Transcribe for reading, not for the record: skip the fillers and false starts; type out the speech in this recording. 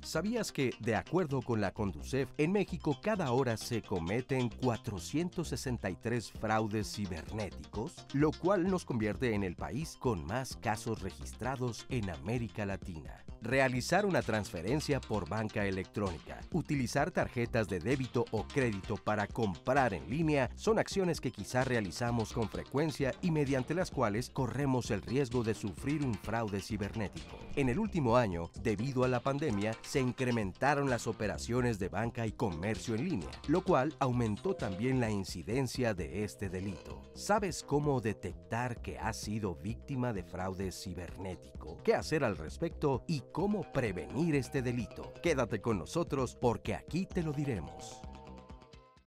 ¿Sabías que, de acuerdo con la Conducef, en México cada hora se cometen 463 fraudes cibernéticos? Lo cual nos convierte en el país con más casos registrados en América Latina. Realizar una transferencia por banca electrónica, utilizar tarjetas de débito o crédito para comprar en línea son acciones que quizá realizamos con frecuencia y mediante las cuales corremos el riesgo de sufrir un fraude cibernético. En el último año, debido a la pandemia, se incrementaron las operaciones de banca y comercio en línea, lo cual aumentó también la incidencia de este delito. ¿Sabes cómo detectar que has sido víctima de fraude cibernético? ¿Qué hacer al respecto y cómo prevenir este delito? Quédate con nosotros porque aquí te lo diremos.